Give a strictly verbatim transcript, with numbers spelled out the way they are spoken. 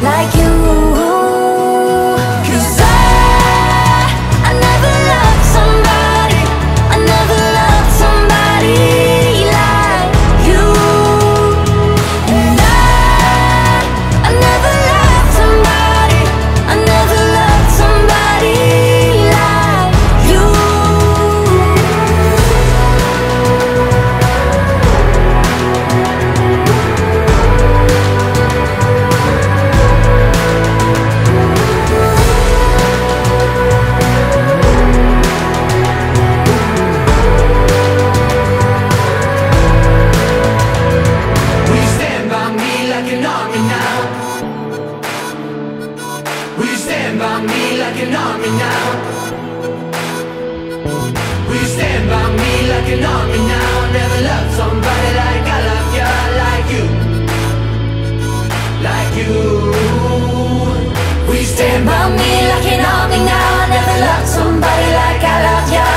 like you. 'Cause I, I never loved somebody, I never loved somebody like you. And I, I never loved somebody, I never loved somebody like you. Will you stand by me like an army now? Will you stand by me like an army now? Will you stand by me like an army now? Never loved somebody like I love you, like you, like you. Will you stand by Stand by me like an army now. I never loved somebody like I love you.